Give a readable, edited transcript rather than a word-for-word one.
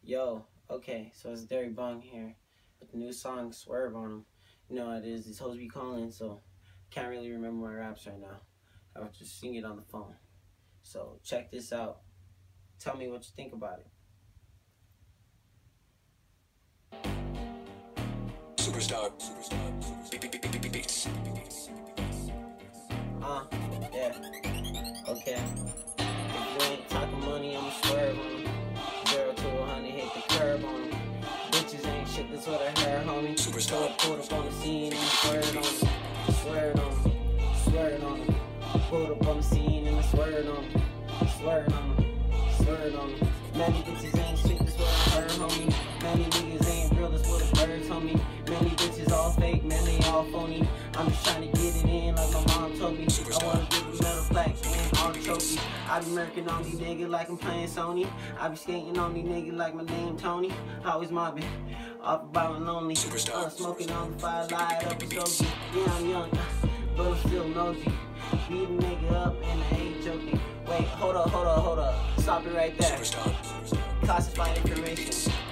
Yo, okay, so it's Daribong here with the new song Swerve on them. You know how it is, these hoes be calling, so can't really remember my raps right now. I was just sing it on the phone. So check this out. Tell me what you think about it. Superstar. Yeah. Okay. If you ain't talking money, I'ma swerve on them. 0 to 100, hit the curb on them. Bitches ain't shit, that's what I heard, homie. Superstar. Pulled up on the scene and swerved on them. Swerved on them. Swerved on them. Pulled up on the scene and swerved on them. Swerved on them. Swerved on them. Many bitches ain't shit, that's what I heard, homie. Many niggas ain't real, that's what the birds, homie. Many bitches all fake, man, they all phony. I'm just trying to get it in like my mom told me. I wanna get the metal plaques and all the trophies. I be murking on these niggas like I'm playing Sony. I be skating on these niggas like my name Tony. Always mobbing, off by my lonely. Smoking on the fire, light up a stogie. Yeah, I'm young, but I'm still nosy. Beat a nigga up and I ain't joking. Wait, hold up. Stop it right there. Classified information.